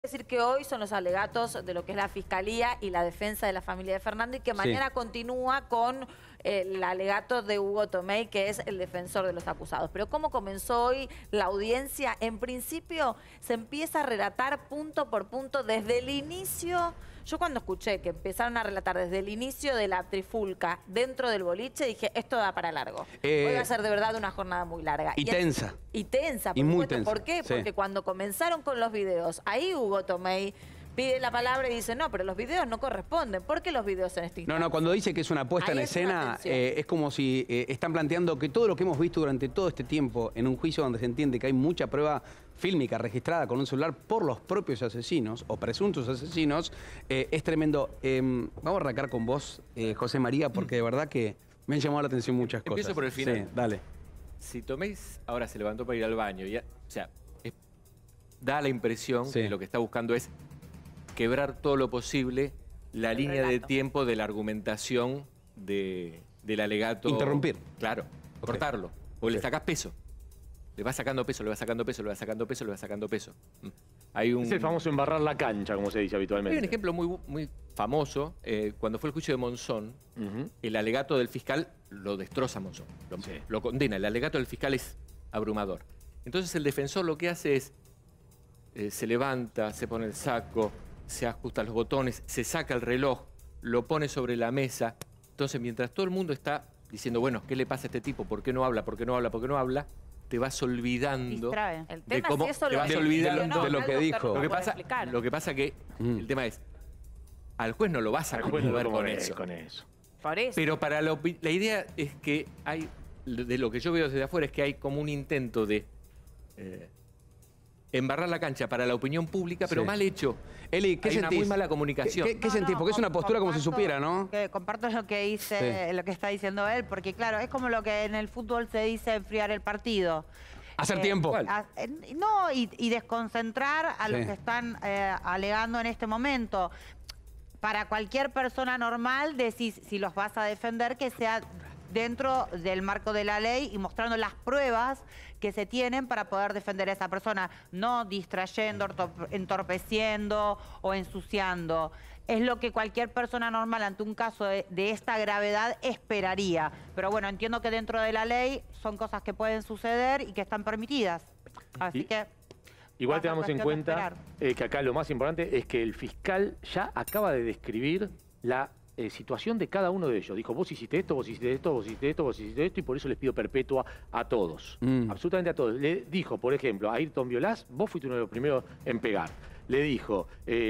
Decir que hoy son los alegatos de lo que es la Fiscalía y la defensa de la familia de Fernando y que mañana continúa con el alegato de Hugo Tomei, que es el defensor de los acusados. Pero ¿cómo comenzó hoy la audiencia? En principio se empieza a relatar punto por punto desde el inicio. Yo cuando escuché que empezaron a relatar desde el inicio de la trifulca dentro del boliche, dije, esto da para largo. Hoy va a ser de verdad una jornada muy larga. Y tensa. Y tensa, por muy supuesto. tensa. ¿Por qué? Sí. Porque cuando comenzaron con los videos, ahí Hugo Tomei pide la palabra y dice, no, pero los videos no corresponden. ¿Por qué los videos en este instante? No, cuando dice que es una puesta Ahí en es una escena, tensión. es como si están planteando que todo lo que hemos visto durante todo este tiempo en un juicio donde se entiende que hay mucha prueba fílmica registrada con un celular por los propios asesinos o presuntos asesinos, es tremendo. Vamos a arrancar con vos, José María, porque de verdad que me han llamado la atención muchas cosas. Empiezo por el final. Sí, dale. Si Tomei ahora se levantó para ir al baño, o sea, da la impresión que lo que está buscando es quebrar todo lo posible la línea de tiempo de la argumentación del alegato. Interrumpir. Claro, cortarlo. O le sacás peso. Le va sacando peso, le va sacando peso, le va sacando peso, le va sacando peso. Hay un... Es el famoso embarrar la cancha, como se dice habitualmente. Hay un ejemplo muy famoso. Cuando fue el juicio de Monzón, el alegato del fiscal lo destroza a Monzón. Lo condena. El alegato del fiscal es abrumador. Entonces el defensor lo que hace es, se levanta, se pone el saco, se ajusta los botones, se saca el reloj, lo pone sobre la mesa. Entonces, mientras todo el mundo está diciendo, bueno, ¿qué le pasa a este tipo? ¿Por qué no habla? ¿Por qué no habla? ¿Por qué no habla? Te vas olvidando El de tema cómo es si eso te lo vas olvidando de lo que dijo. Lo que pasa que el tema es, al juez no lo vas a conmover con eso. Por eso. Pero para la idea es que hay, de lo que yo veo desde afuera, es que hay como un intento de embarrar la cancha para la opinión pública, pero mal hecho. Eli, ¿qué hay sentís? una muy mala comunicación. ¿Qué sentís? Porque es una postura como si supiera, ¿no? Comparto lo que dice, lo que está diciendo él, porque claro, es como lo que en el fútbol se dice enfriar el partido. Hacer tiempo. No, y desconcentrar a los que están alegando en este momento. Para cualquier persona normal, decís, si los vas a defender, que sea dentro del marco de la ley y mostrando las pruebas que se tienen para poder defender a esa persona, no distrayendo, entorpeciendo o ensuciando. Es lo que cualquier persona normal ante un caso de esta gravedad esperaría. Pero bueno, entiendo que dentro de la ley son cosas que pueden suceder y que están permitidas. Así que... Igual tenemos en cuenta que acá lo más importante es que el fiscal ya acaba de describir la situación de cada uno de ellos. Dijo, vos hiciste esto, vos hiciste esto, vos hiciste esto, vos hiciste esto, y por eso les pido perpetua a todos. Absolutamente a todos. Le dijo, por ejemplo, a Ayrton Violás, vos fuiste uno de los primeros en pegar. Le dijo,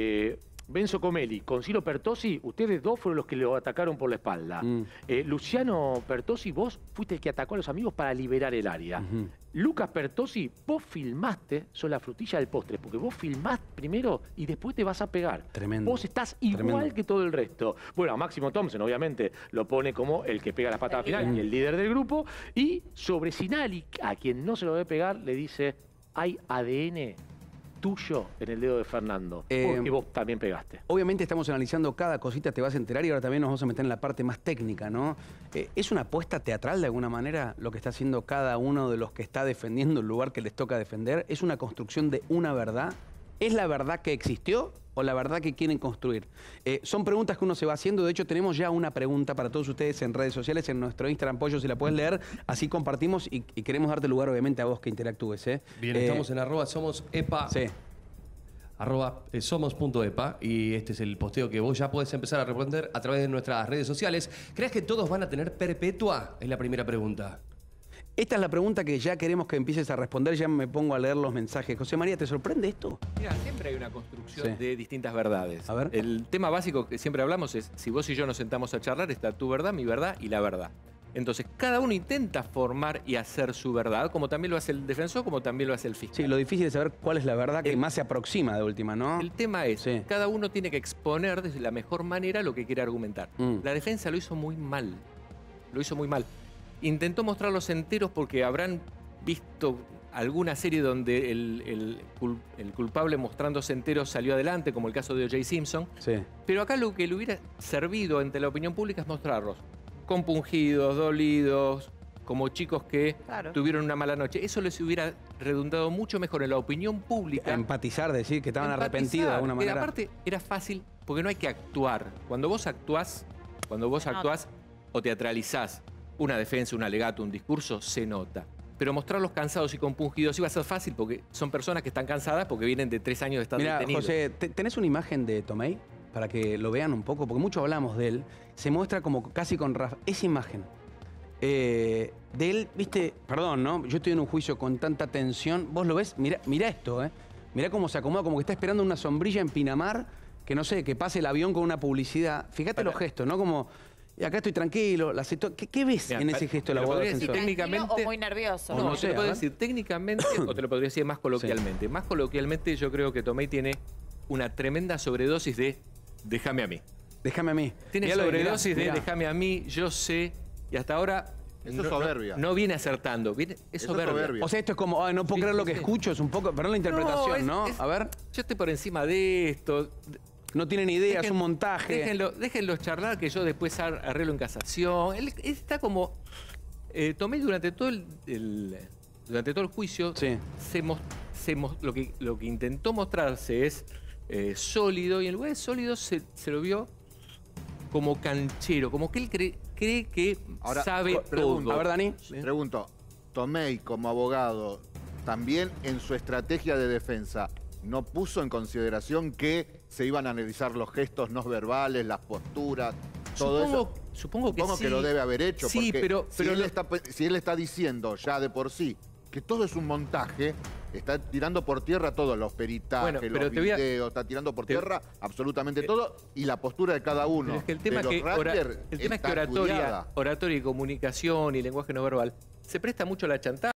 Benzo Comelli, con Ciro Pertossi, ustedes dos fueron los que lo atacaron por la espalda. Luciano Pertossi, vos fuiste el que atacó a los amigos para liberar el área. Lucas Pertossi, vos filmaste, sos la frutilla del postre, porque vos filmás primero y después te vas a pegar. Tremendo. Vos estás igual que todo el resto. Bueno, a Máximo Thompson, obviamente, lo pone como el que pega las patadas final y el líder del grupo. Y sobre Sinali, a quien no se lo debe pegar, le dice, hay ADN tuyo en el dedo de Fernando, porque vos también pegaste. Obviamente estamos analizando cada cosita, te vas a enterar, y ahora también nos vamos a meter en la parte más técnica, ¿no? ¿Es una apuesta teatral de alguna manera lo que está haciendo cada uno de los que está defendiendo el lugar que les toca defender? ¿Es una construcción de una verdad? ¿Es la verdad que existió o la verdad que quieren construir? Son preguntas que uno se va haciendo. De hecho, tenemos ya una pregunta para todos ustedes en redes sociales, en nuestro Instagram, Pollo, si la puedes leer. Así compartimos y queremos darte lugar, obviamente, a vos que interactúes. Bien, estamos en @somosepa. Sí. @somos.epa, y este es el posteo que vos ya podés empezar a responder a través de nuestras redes sociales. ¿Crees que todos van a tener perpetua? Es la primera pregunta. Esta es la pregunta que ya queremos que empieces a responder. Ya me pongo a leer los mensajes. José María, ¿te sorprende esto? Mira, siempre hay una construcción de distintas verdades. A ver. El tema básico que siempre hablamos es, si vos y yo nos sentamos a charlar, está tu verdad, mi verdad y la verdad. Entonces, cada uno intenta formar y hacer su verdad, como también lo hace el defensor, como también lo hace el fiscal. Sí, lo difícil es saber cuál es la verdad que más se aproxima de última, ¿no? El tema es, cada uno tiene que exponer de la mejor manera lo que quiere argumentar. La defensa lo hizo muy mal. Lo hizo muy mal. Intentó mostrarlos enteros porque habrán visto alguna serie donde el culpable mostrándose entero salió adelante, como el caso de O.J. Simpson. Pero acá lo que le hubiera servido ante la opinión pública es mostrarlos compungidos, dolidos, como chicos que tuvieron una mala noche. Eso les hubiera redundado mucho mejor en la opinión pública. Empatizar, decir que estaban arrepentidos de alguna manera. Aparte, era fácil porque no hay que actuar. Cuando vos actuás o teatralizás una defensa, un alegato, un discurso, se nota. Pero mostrarlos cansados y compungidos iba a ser fácil porque son personas que están cansadas porque vienen de 3 años de estar detenidos. José, ¿tenés una imagen de Tomei? Para que lo vean un poco, porque mucho hablamos de él. Se muestra como casi con esa imagen. De él, viste, perdón, ¿no? Yo estoy en un juicio con tanta tensión. Vos lo ves, mirá esto, ¿eh? Mirá cómo se acomoda, como que está esperando una sombrilla en Pinamar, que no sé, que pase el avión con una publicidad. Fíjate los gestos, ¿no? Como, y acá estoy tranquilo, ¿qué ves en ese gesto del abogado defensor? Técnicamente, o muy nervioso. No, te lo puedo decir técnicamente o te lo podría decir más coloquialmente. Más coloquialmente yo creo que Tomei tiene una tremenda sobredosis de déjame a mí. Déjame a mí. Tiene sobredosis de déjame a mí, yo sé, y hasta ahora eso es soberbia. No viene acertando, es soberbia. O sea, esto es como, no puedo creer lo que escucho, es un poco, perdón la interpretación, ¿no? A ver. Yo estoy por encima de esto. No tienen idea, es un montaje. Déjenlos charlar que yo después arreglo en casación. Él está como... Tomei durante todo el juicio, lo que intentó mostrarse es sólido, y en lugar de sólido se lo vio como canchero, como que él cree que sabe todo. A ver, Dani. Pregunto, Tomei como abogado, también en su estrategia de defensa, ¿no puso en consideración que se iban a analizar los gestos no verbales, las posturas, todo eso? Supongo que lo debe haber hecho, sí, porque pero si él está diciendo ya de por sí que todo es un montaje, está tirando por tierra todos los peritajes, los videos, está tirando por tierra absolutamente todo, y la postura de cada uno. Pero es que el tema es que oratoria y comunicación y lenguaje no verbal se presta mucho a la chantada.